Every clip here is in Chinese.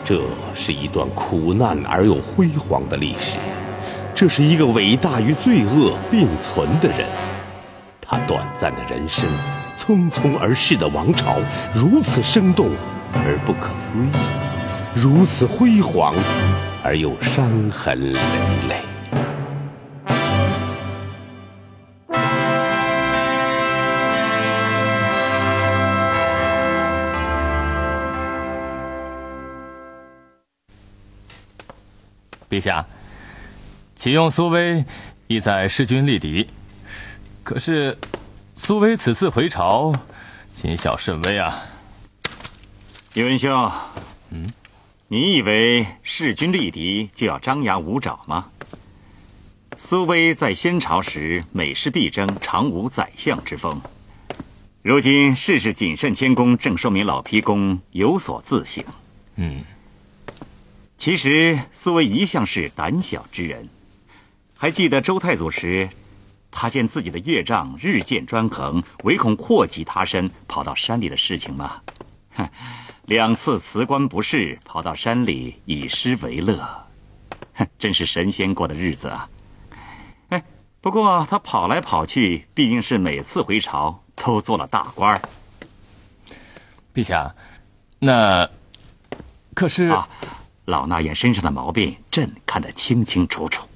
这是一段苦难而又辉煌的历史，这是一个伟大与罪恶并存的人。他短暂的人生，匆匆而逝的王朝，如此生动而不可思议，如此辉煌而又伤痕累累。 陛下，启用苏威意在弑君立敌，可是苏威此次回朝，谨小慎微啊。 宇文兄，你以为弑君立敌就要张牙舞爪吗？苏威在先朝时每事必争，常无宰相之风。如今事事谨慎谦恭，正说明老皮公有所自省。其实苏威一向是胆小之人，还记得周太祖时，他见自己的岳丈日渐专横，唯恐祸及他身，跑到山里的事情吗？2次辞官不仕，跑到山里以诗为乐，真是神仙过的日子啊！不过他跑来跑去，毕竟是每次回朝都做了大官。 陛下，那可是老衲眼身上的毛病，朕看得清清楚楚。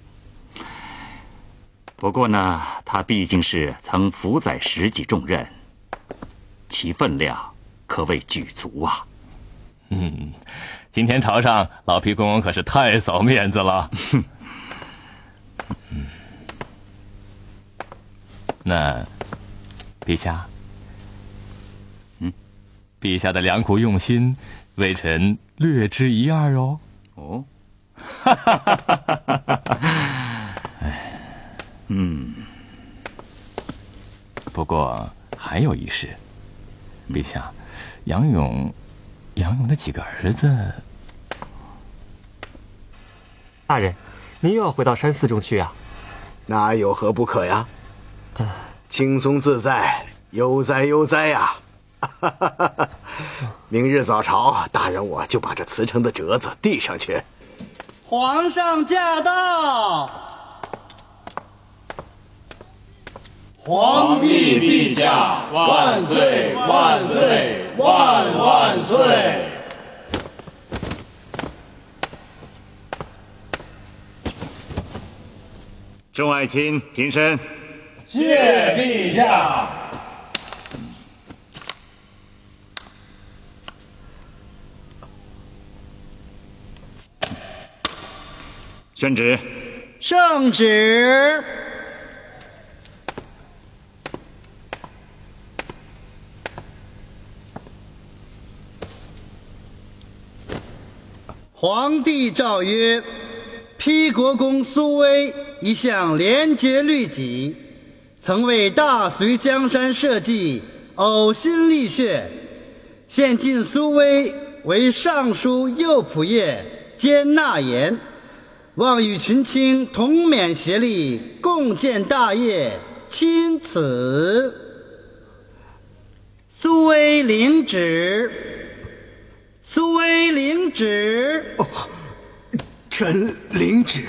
不过呢，他毕竟是曾辅宰10级重任，其分量可谓举足啊。 今天朝上老皮公公可是太扫面子了。那陛下，陛下的良苦用心，微臣略知一二哦。不过还有一事，陛下，杨勇的几个儿子。 大人，您又要回到山寺中去啊？ 那有何不可呀？轻松自在，悠哉悠哉呀！明日早朝，大人我就把这辞呈的折子递上去。 皇上驾到！ 皇帝陛下万岁万岁万万岁！ 众爱卿平身。 谢陛下。 宣旨。 圣旨。皇帝诏曰：丕国公苏威一向廉洁律己，曾为大隋江山社稷呕心沥血，现晋苏威为尚书右仆射兼纳言，望与群卿同勉协力，共建大业，钦此。苏威领旨。苏威领旨。 臣领旨。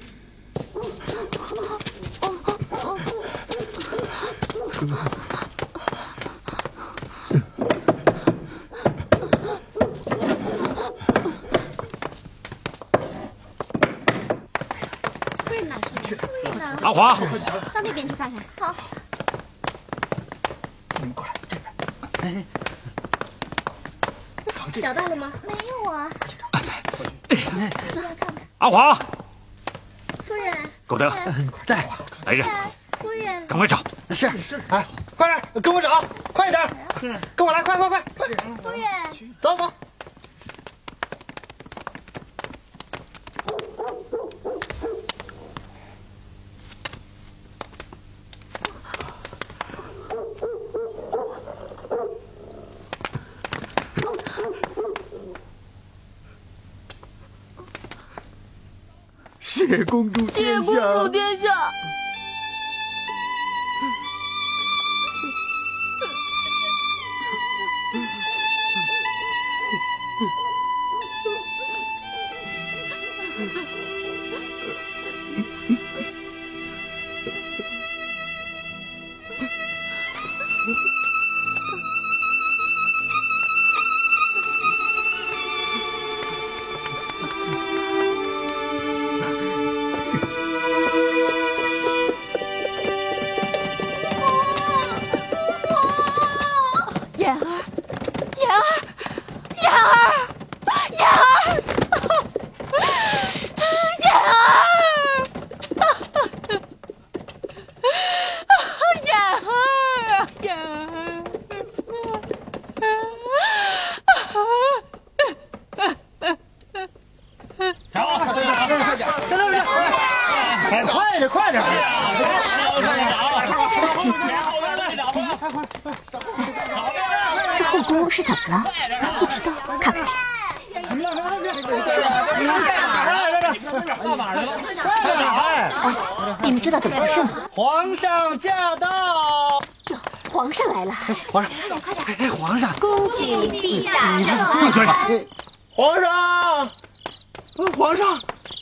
阿华， 到那边去看看。好。 你们过来，这边。 找到了吗？没有啊。 阿华。 夫人。 苟得。 在。 来人。 夫人。 赶快找。 是。哎，快点，跟我找，快一点，跟我来，快！ 夫人。 走走。谢公主殿下！ 谢公主殿下！ 妍儿，妍儿，妍儿，妍儿，妍儿，妍儿， 快点，快点！ 这后宫是怎么了？不知道，看看去。哎，你们知道怎么回事吗？ 皇上驾到！ 哟，皇上来了！ 皇上，哎，皇上， 恭请陛下住嘴！皇上，皇上，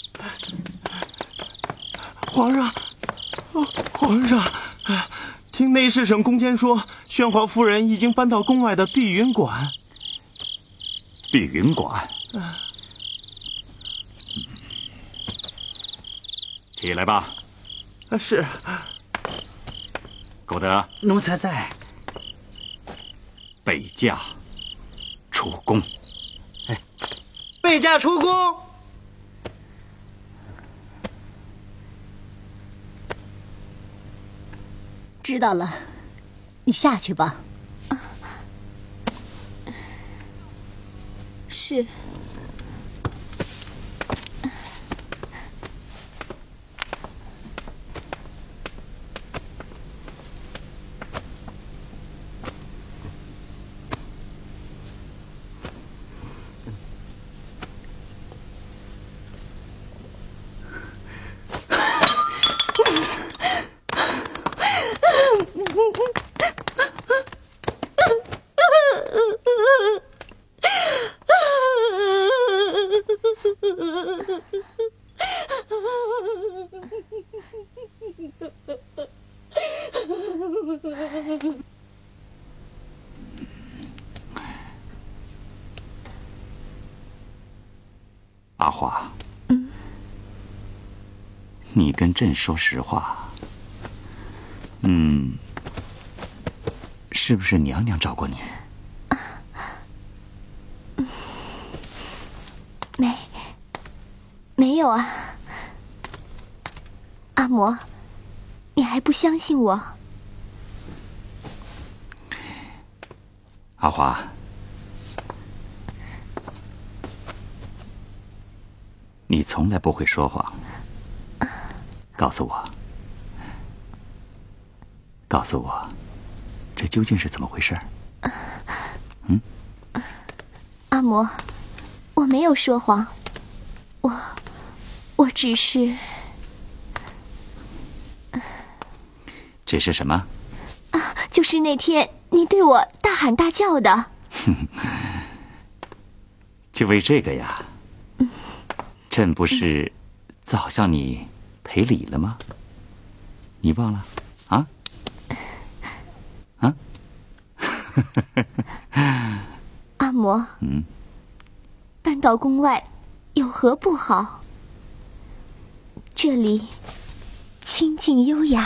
皇上，皇上，听内侍省宫监说，宣皇夫人已经搬到宫外的碧云馆。 碧云馆。起来吧。 是。 苟得， 奴才在。 备驾出宫。 哎，备驾出宫。 知道了，你下去吧。是。 阿华，你跟朕说实话，是不是娘娘找过你？ 没有啊，阿嬷，你还不相信我？ 阿华，你从来不会说谎。告诉我，这究竟是怎么回事？ 阿嬷，我没有说谎，我只是什么？ 就是那天你对我大喊大叫的。 就为这个呀？朕不是早向你赔礼了吗？你忘了？ 阿嬷，搬到宫外有何不好？这里清静优雅。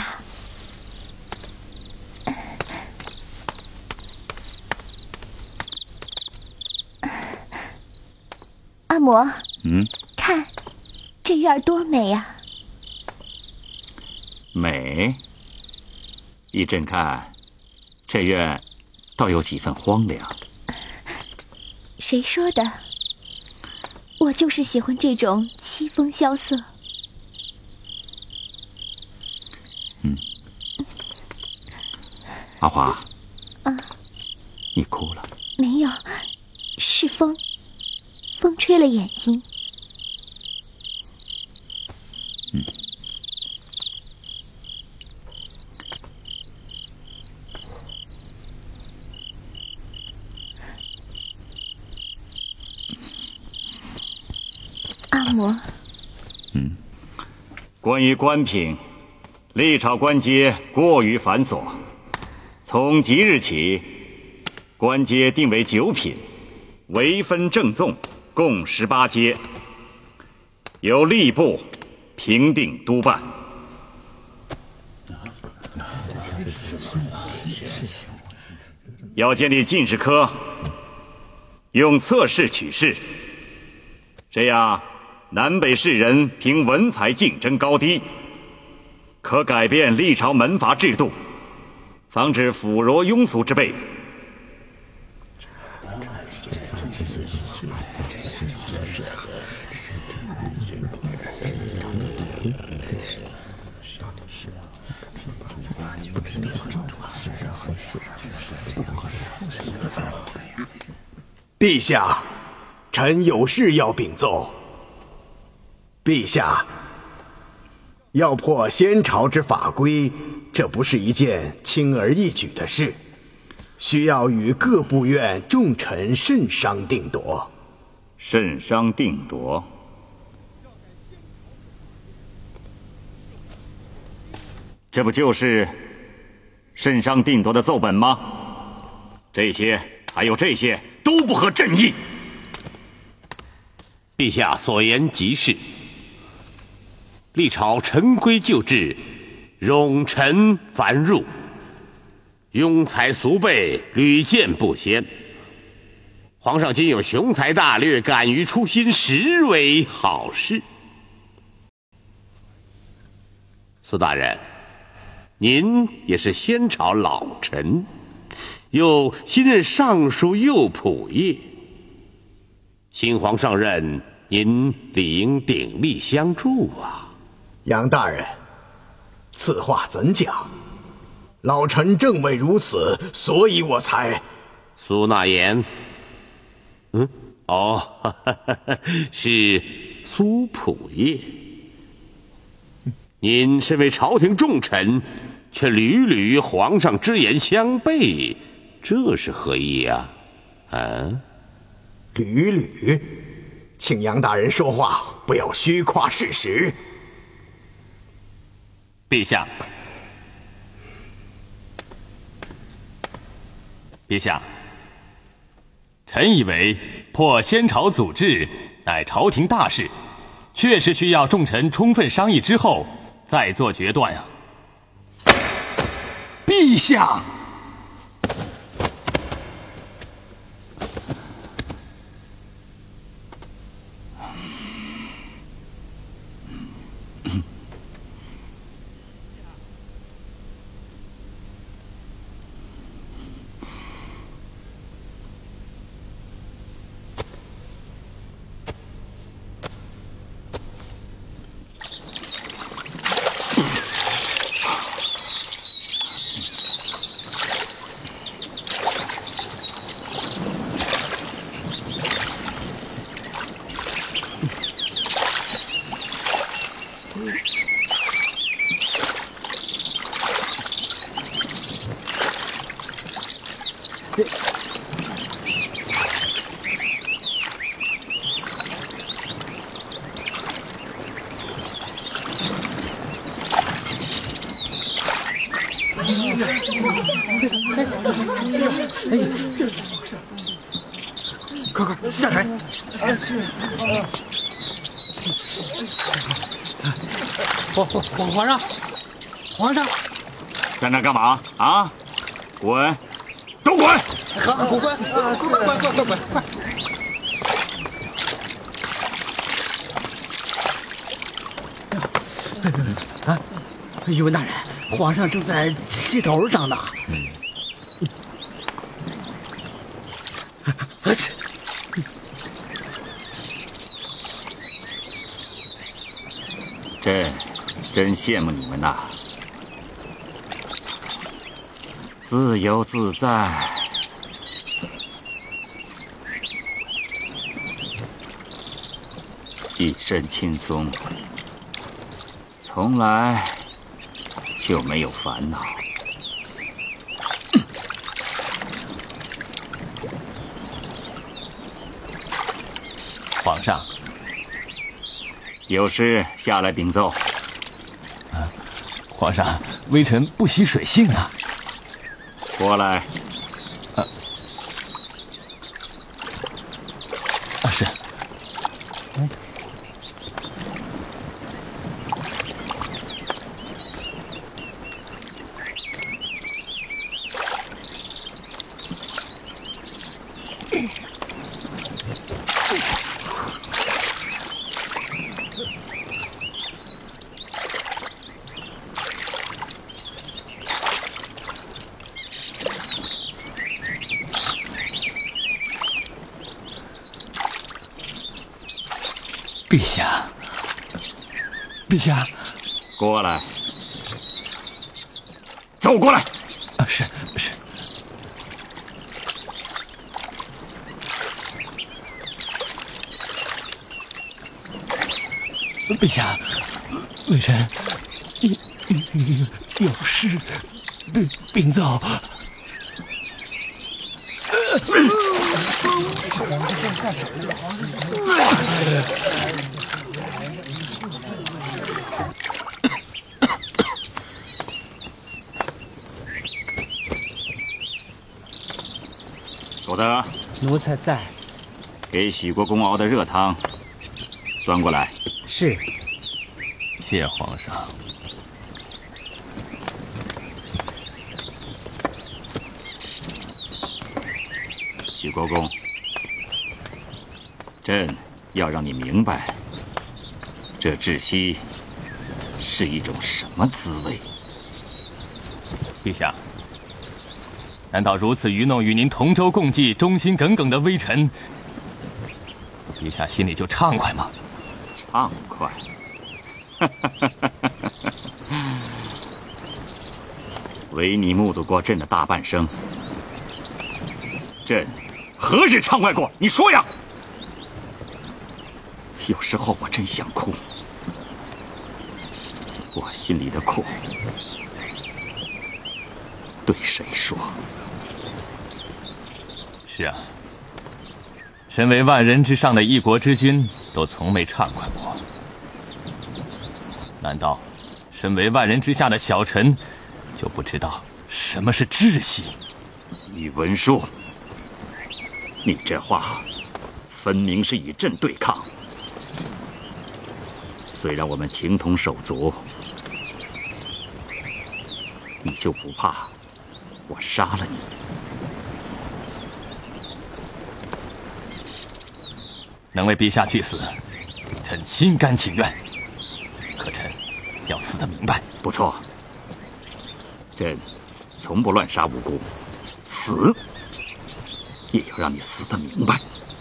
阿嬷，看这院多美呀！ 美。依朕看，这院倒有几分荒凉。 谁说的？我就是喜欢这种凄风萧瑟。 阿华，你哭了？ 没有，是风吹了眼睛。阿嬷， 关于官品，历朝官阶过于繁琐， 从即日起，官阶定为9品，为分正纵，共18阶，由吏部评定督办。要建立进士科，用测试取士，这样南北士人凭文才竞争高低，可改变历朝门阀制度，防止腐儒庸俗之辈。 陛下，臣有事要禀奏。陛下，要破先朝之法规，这不是一件轻而易举的事，需要与各部院重臣慎商定夺。 慎商定夺。这不就是慎商定夺的奏本吗？这些还有这些都不合朕意。 陛下所言极是。历朝陈规旧制，冗臣繁入，庸才俗辈屡见不鲜。皇上今有雄才大略，敢于出新，实为好事。苏大人，您也是先朝老臣，又新任尚书右仆射，新皇上任，您理应鼎力相助啊。 杨大人，此话怎讲？老臣正为如此，所以我才…… 苏纳言，是苏仆射。您身为朝廷重臣，却屡屡与皇上之言相悖，这是何意啊？ 屡屡，请杨大人说话不要虚夸事实。 陛下，陛下，臣以为破先朝祖制乃朝廷大事，确实需要众臣充分商议之后再做决断啊。 陛下， 快快下水！皇上， 在那干嘛啊？滚！都滚！ 好，滚！快！啊，宇文大人，皇上正在气头上呢。 真羡慕你们呐，自由自在。一身轻松，从来就没有烦恼。 皇上， 有事下来禀奏。 皇上，微臣不习水性啊。 过来。 是。陛下，陛下， 过来，走过来。 是。陛下，微臣有事禀奏。 佐德， 奴才在。 给许国公熬的热汤端过来。 是。 谢皇上。 许国公，朕要让你明白，这窒息是一种什么滋味。 陛下，难道如此愚弄与您同舟共济、忠心耿耿的微臣，陛下心里就畅快吗？ 畅快。唯你目睹过朕的大半生，朕何日畅快过？你说呀！有时候我真想哭，我心里的苦对谁说？ 是啊，身为万人之上的一国之君，都从没畅快过。难道身为万人之下的小臣，就不知道什么是窒息？ 宇文述，你这话分明是与朕对抗。虽然我们情同手足，你就不怕我杀了你？ 能为陛下去死，臣心甘情愿。可臣要死得明白。 不错，朕从不乱杀无辜，死也要让你死得明白。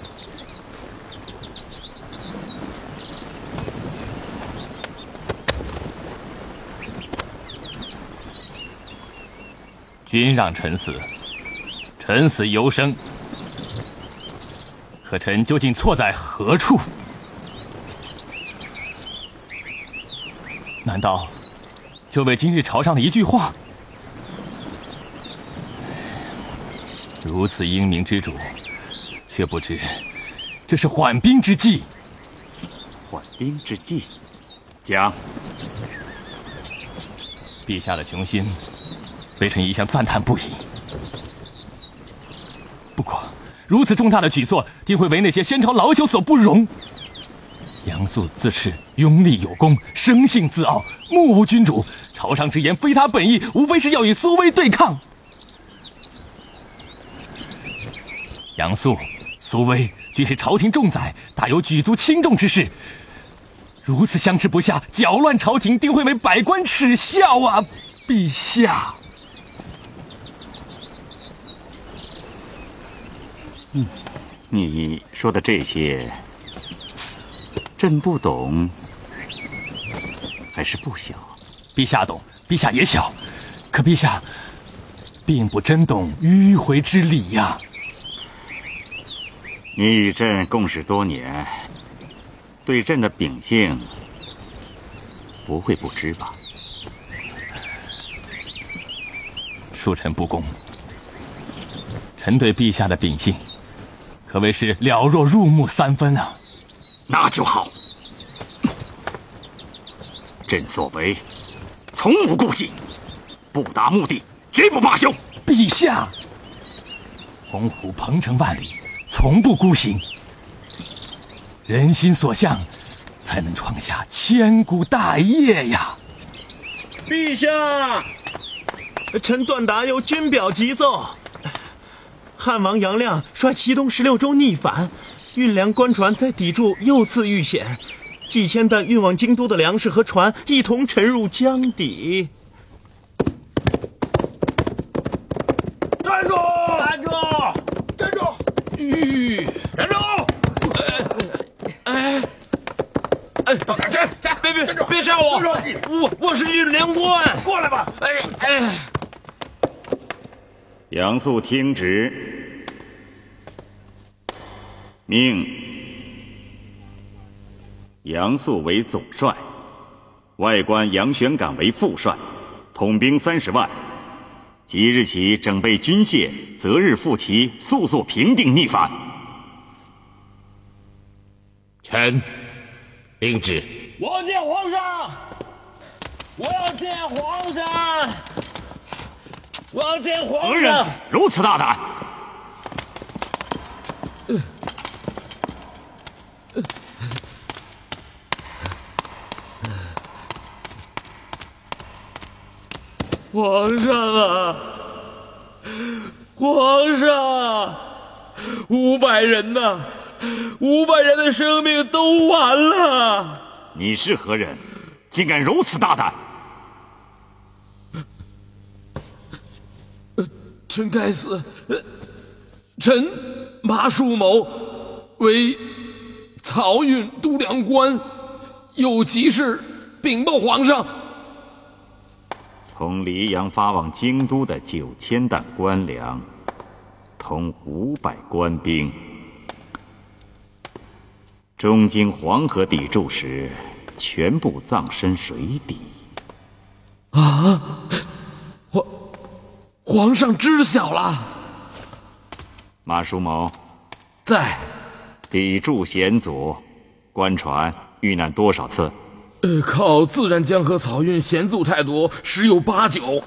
君让臣死，臣死犹生，可臣究竟错在何处？难道就为今日朝上的一句话？如此英明之主，却不知这是缓兵之计。 缓兵之计，讲。 陛下的雄心，微臣一向赞叹不已。不过，如此重大的举措，定会为那些先朝老朽所不容。杨素自恃拥立有功，生性自傲，目无君主。朝上之言非他本意，无非是要与苏威对抗。杨素、苏威均是朝廷重宰，大有举足轻重之势。如此相持不下，搅乱朝廷，定会为百官耻笑啊！陛下。 你说的这些，朕不懂，还是不晓？ 陛下懂，陛下也晓，可陛下并不真懂迂回之理呀。 你与朕共事多年，对朕的秉性不会不知吧？ 恕臣不恭，臣对陛下的秉性可谓是了若入木3分啊。 那就好，朕所为从无顾忌，不达目的绝不罢休。 陛下。鸿鹄鹏程万里，从不孤行。人心所向，才能创下千古大业呀！ 陛下，臣段达有军表急奏，汉王杨亮率齐东16州逆反，运粮官船在砥柱又次遇险，几千担运往京都的粮食和船一同沉入江底。 站住！站住！站住！站住！到哪儿去？别杀我！我是运粮官，过来吧！ 杨素听旨，命杨素为总帅，外官杨玄感为副帅，统兵30万。即日起整备军械，择日复齐，速速平定逆反。 臣领旨。 我见皇上！我要见皇上！我要见皇上！ 何人如此大胆？ 皇上啊，皇上，500人呐，500人的生命都完了。 你是何人？竟敢如此大胆？ 臣该死。臣马树谋为漕运督粮官，有急事禀报皇上。 从黎阳发往京都的9000担官粮，同500官兵，中经黄河砥柱时，全部葬身水底。 啊！皇上知晓了。 马叔谋在。 砥柱险阻，官船遇难多少次？ 靠自然江河漕运险阻太多，十有8、9。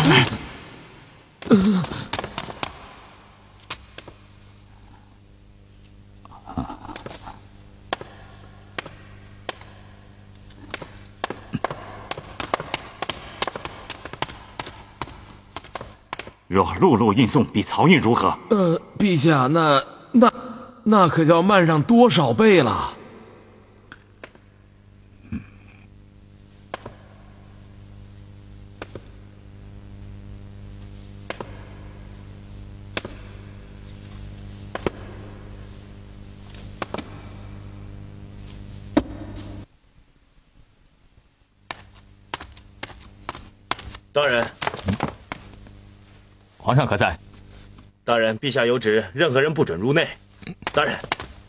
若陆路运送比漕运如何？ 陛下，那可叫慢上多少倍了？ 大人， 皇上可在？ 大人，陛下有旨，任何人不准入内。大人，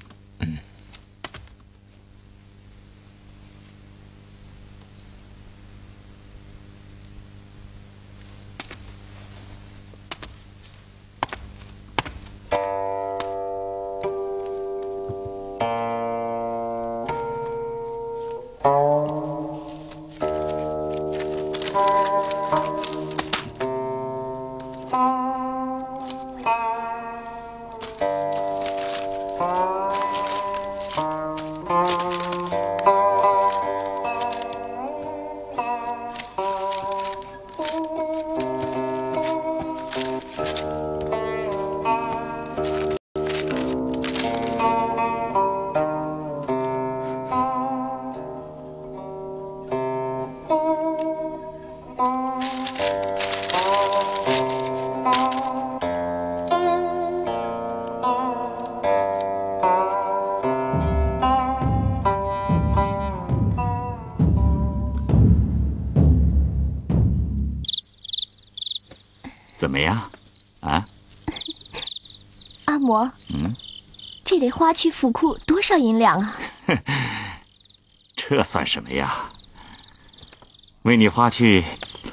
怎么样？啊？ 阿嬷，这得花去府库多少银两啊？ 这算什么呀？为你花去，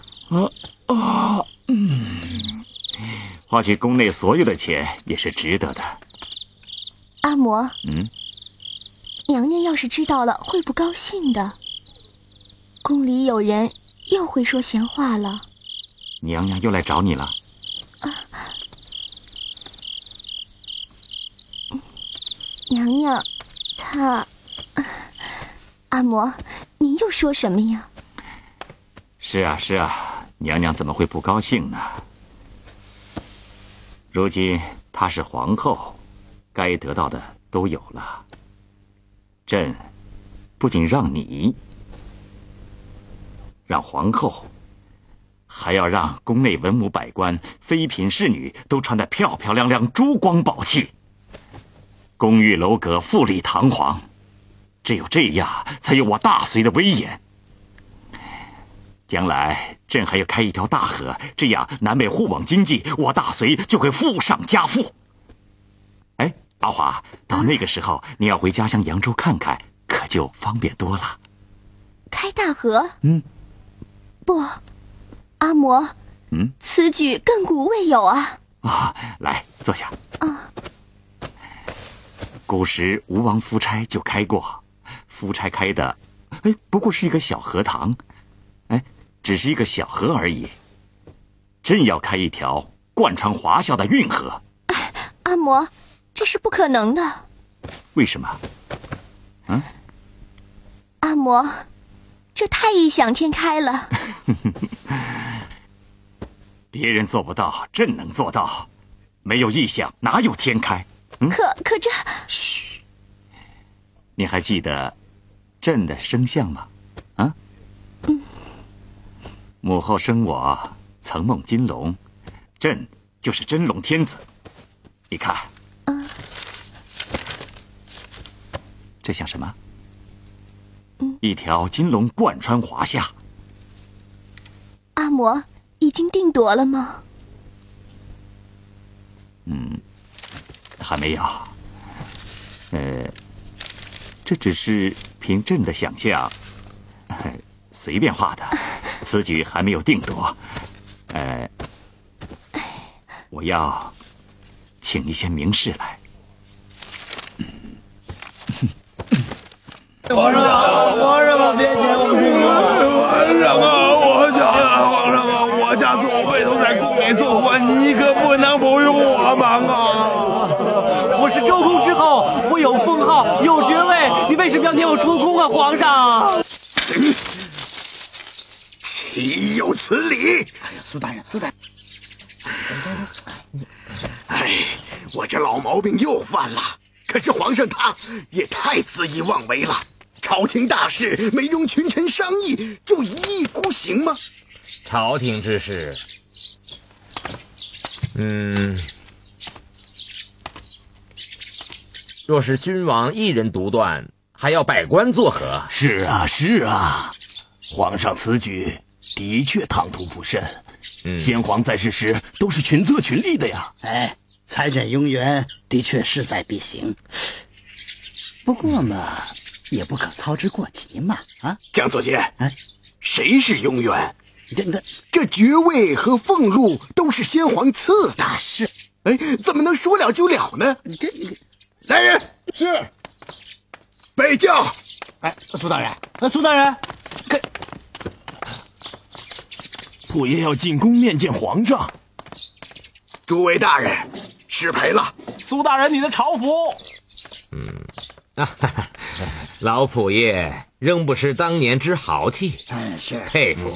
花去宫内所有的钱也是值得的。 阿嬷，娘娘要是知道了会不高兴的。宫里有人又会说闲话了。 娘娘又来找你了？ 啊， 娘娘，阿嬷，您又说什么呀？ 是啊，是啊，娘娘怎么会不高兴呢？如今她是皇后，该得到的都有了。朕不仅让你，让皇后，还要让宫内文武百官、妃嫔侍女都穿得漂漂亮亮、珠光宝气，宫玉楼阁、富丽堂皇。只有这样，才有我大隋的威严。将来朕还要开一条大河，这样南北互往经济，我大隋就会富上加富。哎，阿华，到那个时候你要回家乡扬州看看，可就方便多了。 开大河？不，阿嬷，此举亘古未有啊！ 来坐下。古时吴王夫差就开过，夫差开的，不过是一个小河塘，只是一个小河而已。朕要开一条贯穿华夏的运河。 阿嬷，这是不可能的。 为什么？ 阿嬷，这太异想天开了。 别人做不到，朕能做到。没有异象，哪有天开？ 可这…… 嘘，你还记得朕的生相吗？母后生我曾梦金龙，朕就是真龙天子。你看，这像什么？一条金龙贯穿华夏。 阿嬷已经定夺了吗？ 还没有。这只是凭朕的想象，随便画的，此举还没有定夺。我要请一些名士来。 皇上啊，别见我！皇上啊，我家祖辈都在宫里做官，你可不能不用我忙啊！ 我是周公之后，我有封号，有爵位，你为什么要撵我出宫啊，皇上？ 岂有此理！ 苏大人， 我这老毛病又犯了。可是皇上他也太恣意妄为了。朝廷大事没用群臣商议就一意孤行吗？ 朝廷之事，若是君王一人独断，还要百官作何？ 是啊，皇上此举的确唐突不慎。先皇在世时都是群策群力的呀。 裁斩庸员的确势在必行，不过嘛，也不可操之过急嘛。 江左监，谁是庸员？这爵位和俸禄都是先皇赐的。 是， 怎么能说了就了呢？来人， 是。 备轿。 苏大人， 溥爷要进宫面见皇上。 诸位大人，失陪了。 苏大人，你的朝服。 老溥爷仍不失当年之豪气， 是佩服。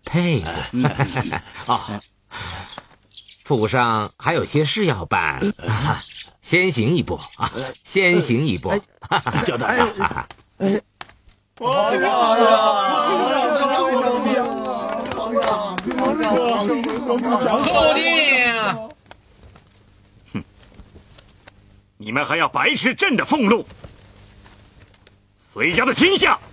府上还有些事要办，先行一步啊！先行一步。 交代啊！ 肃静！ 你们还要白吃朕的俸禄？隋家的天下，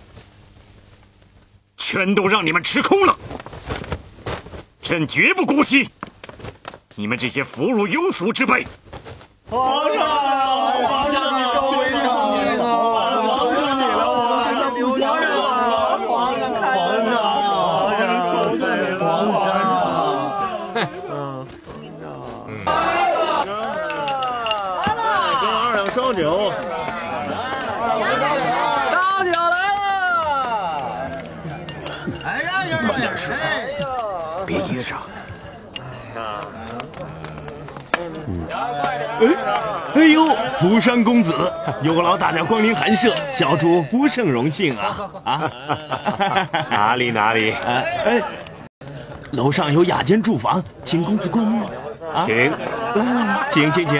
全都让你们吃空了。朕绝不姑息你们这些俘虏庸俗之辈。 皇上，你受为上您啊！求求你了，皇上留下啊！皇上看着皇上，跟二两烧酒。 烧酒来了！ 慢点吃，别噎着。 哎呦，蒲山公子，有劳大驾光临寒舍，小主不胜荣幸啊！ 哪里？ 楼上有雅间住房，请公子过目。 请， 来，请。 请。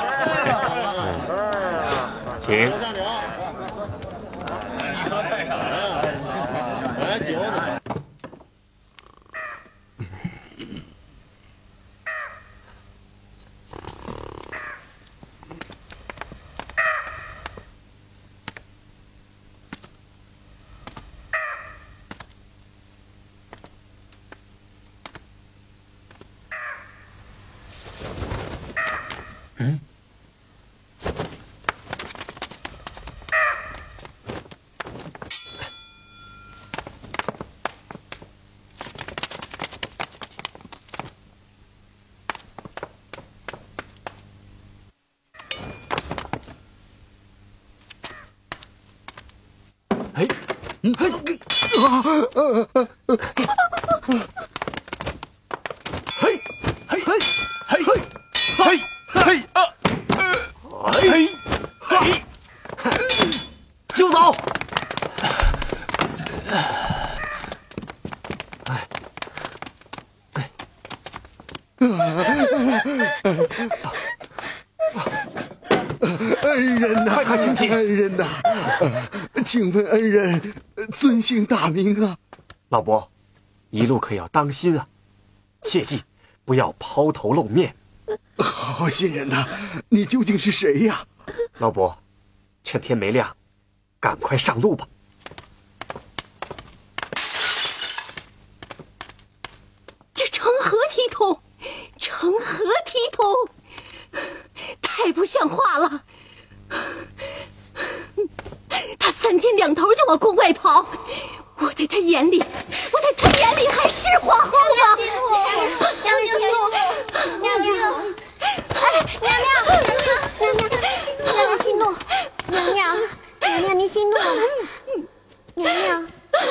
就走。 恩人呐， 快请起！ 恩人呐，请问恩人尊姓大名啊？ 老伯，一路可要当心啊，切记不要抛头露面。 好心人呐，你究竟是谁呀？ 老伯，趁天没亮，赶快上路吧。 这成何体统？成何体统？太不像话了！他3天2头就往宫外跑，我在他眼里还是皇后吗？ 娘娘，息怒！娘娘，您息怒了。娘娘。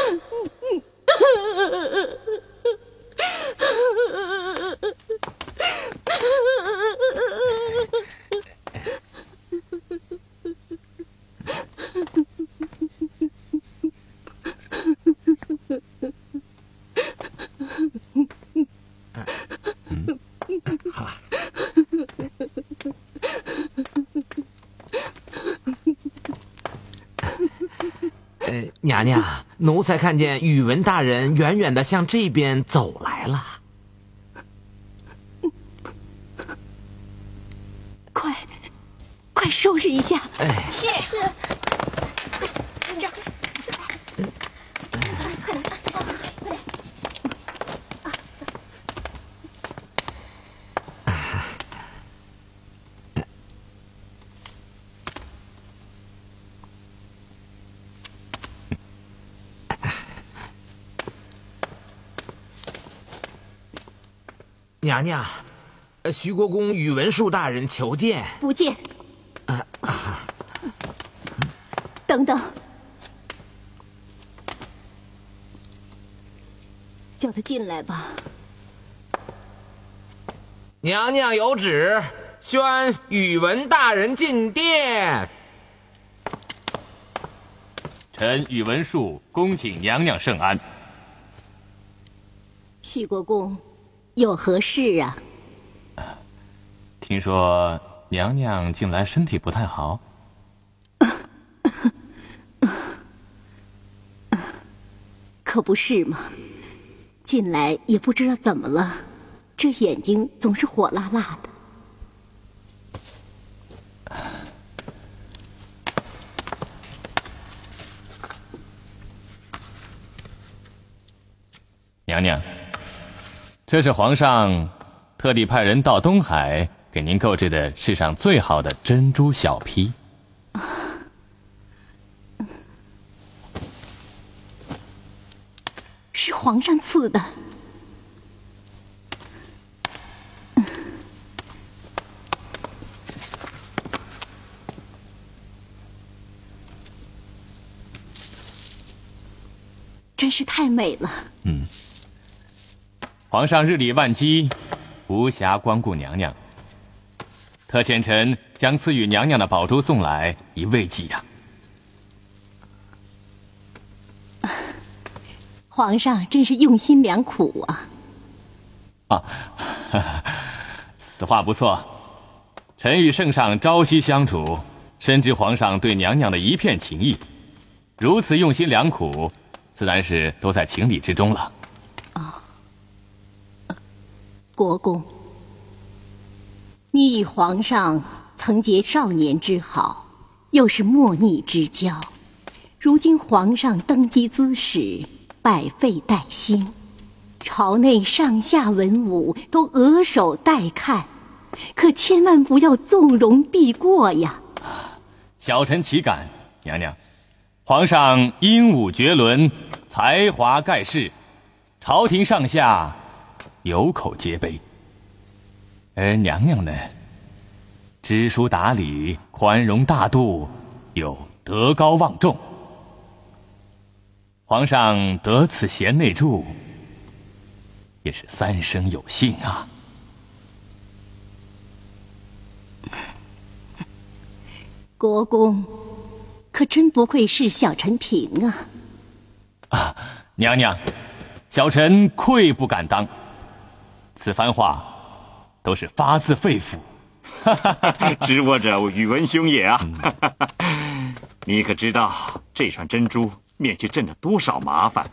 娘娘，奴才看见宇文大人远远的向这边走来了。 快收拾一下。 是。 娘娘，徐国公宇文述大人求见。 不见。等等，叫他进来吧。 娘娘有旨，宣宇文大人进殿。 臣宇文述恭请娘娘圣安。 徐国公，有何事啊？ 听说娘娘近来身体不太好。 可不是嘛，近来也不知道怎么了，这眼睛总是火辣辣的。 娘娘，这是皇上特地派人到东海给您购置的世上最好的珍珠小批。 是皇上赐的。真是太美了。 皇上日理万机，无暇光顾娘娘。 特遣臣将赐予娘娘的宝珠送来，以慰藉呀。 皇上真是用心良苦啊！ 此话不错。臣与圣上朝夕相处，深知皇上对娘娘的一片情意，如此用心良苦，自然是都在情理之中了。 国公，你与皇上曾结少年之好，又是莫逆之交，如今皇上登基滋使，百废待兴，朝内上下文武都额首待看，可千万不要纵容避过呀！ 小臣岂敢，娘娘。皇上英武绝伦，才华盖世，朝廷上下有口皆碑。而娘娘呢，知书达理，宽容大度，又德高望重。皇上得此贤内助，也是三生有幸啊。 国公可真不愧是小臣嫔啊！ 娘娘，小臣愧不敢当，此番话都是发自肺腑。 知我者宇文兄也啊！你可知道这串珍珠免去朕的多少麻烦？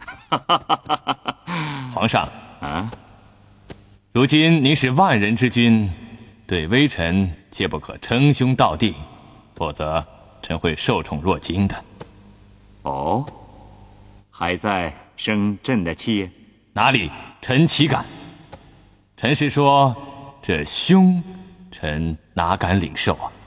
皇上啊，如今您是万人之君，对微臣切不可称兄道弟，否则臣会受宠若惊的。 哦，还在生朕的气？ 哪里，臣岂敢？臣是说，这兄，臣哪敢领受啊？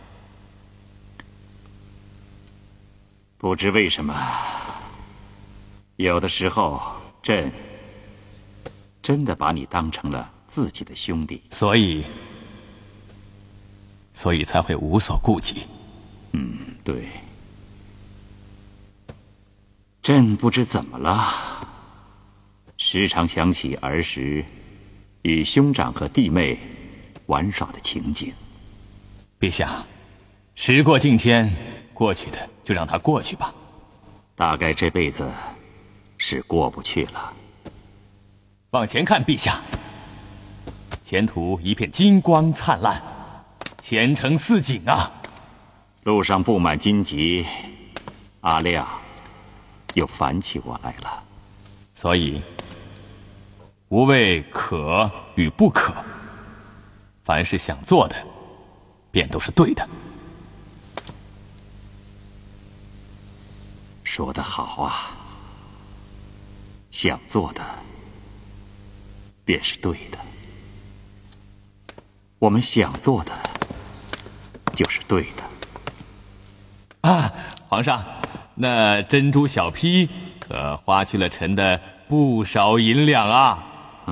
不知为什么，有的时候朕真的把你当成了自己的兄弟， 所以才会无所顾忌。 对。朕不知怎么了，时常想起儿时与兄长和弟妹玩耍的情景。 陛下，时过境迁，过去的就让它过去吧。 大概这辈子是过不去了。 往前看，陛下，前途一片金光灿烂，前程似锦啊！ 路上布满荆棘，阿亮又烦起我来了。 所以，无谓可与不可，凡是想做的，便都是对的。 说得好啊，想做的便是对的。我们想做的就是对的。 皇上，那珍珠小坯可花去了臣的不少银两啊！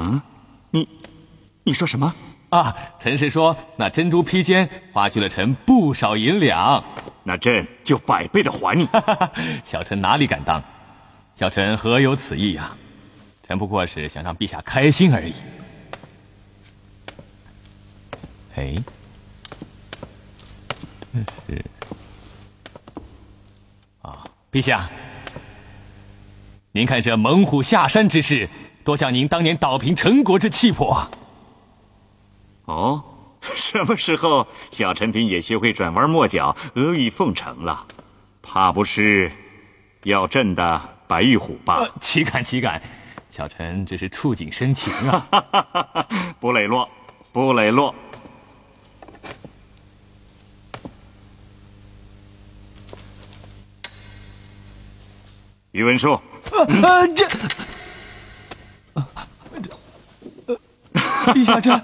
你说什么？ 臣是说那珍珠坯间花去了臣不少银两， 那朕就100倍的还你。 小臣哪里敢当？小臣何有此意呀？臣不过是想让陛下开心而已。这是陛下，您看这猛虎下山之势，多像您当年捣平陈国之气魄啊！ 哦，什么时候小臣嫔也学会转弯抹角、阿谀奉承了？怕不是要朕的白玉虎吧？ 岂敢岂敢，小臣只是触景生情啊！ 不磊落，不磊落。宇文述， 陛下这，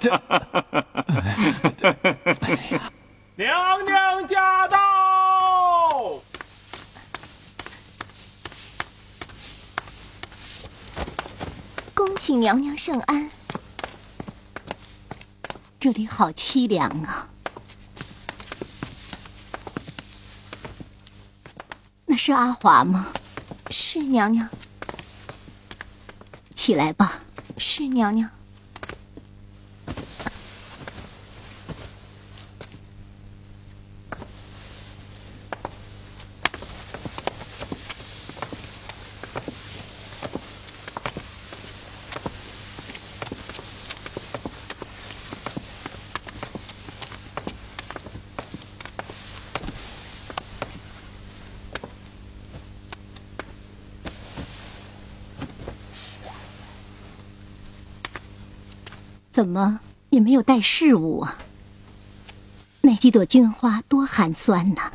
娘娘驾到！ 恭请娘娘圣安。 这里好凄凉啊！那是阿华吗？ 是娘娘。 起来吧。 是娘娘。 怎么也没有带饰物啊？那几朵绢花多寒酸呐！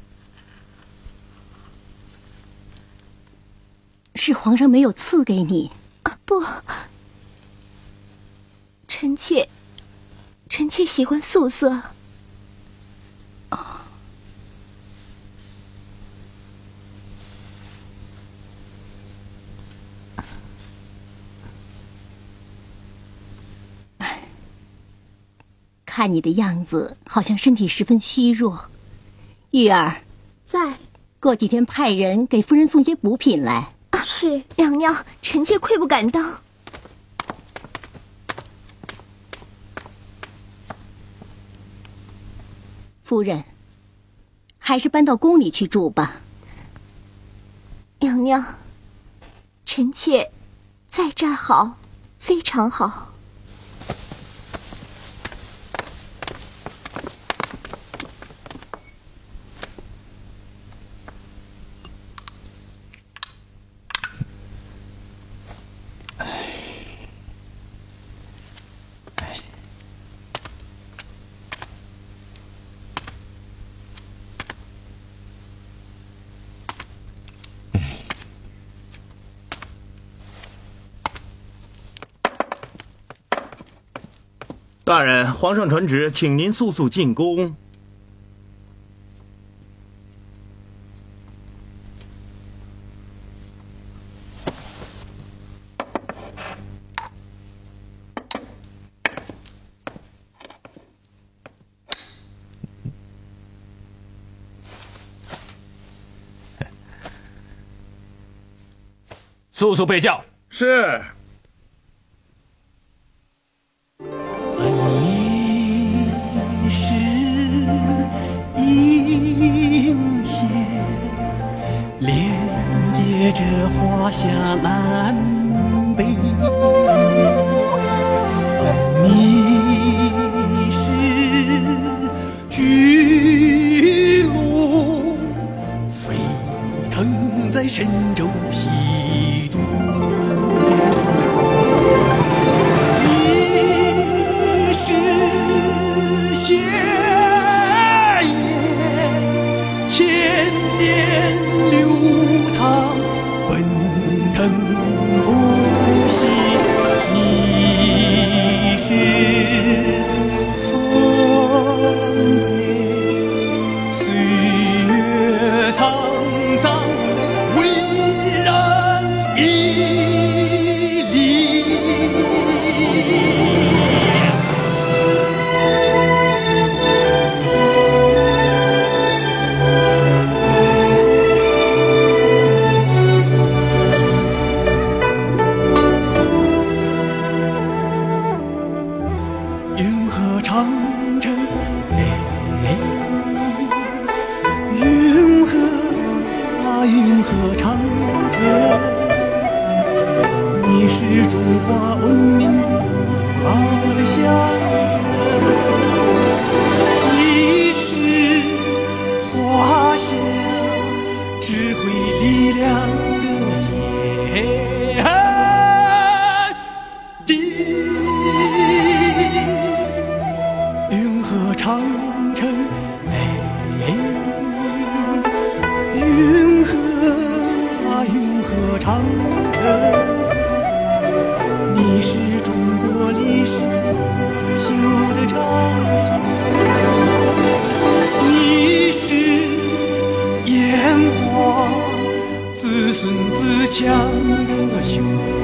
是皇上没有赐给你？ 啊，不，臣妾喜欢素色。 看你的样子，好像身体十分虚弱。玉儿， 在。 过几天派人给夫人送些补品来。 啊，是娘娘，臣妾愧不敢当。 夫人，还是搬到宫里去住吧。 娘娘，臣妾在这儿好，非常好。 大人，皇上传旨，请您速速进宫。 速速备轿。 是。 这华夏南北，你是巨龙飞腾在神州西都，你是仙叶千年流淌奔腾不息，你是丰沛岁月沧桑，巍然屹立。云河长城嘞，云河啊云河长城，你是中华文明不二的象征，你是华夏智慧力量的结晶。云河长城哎，云河啊云河长城，你是中国历史不朽的长卷，你是炎黄子孙自强的雄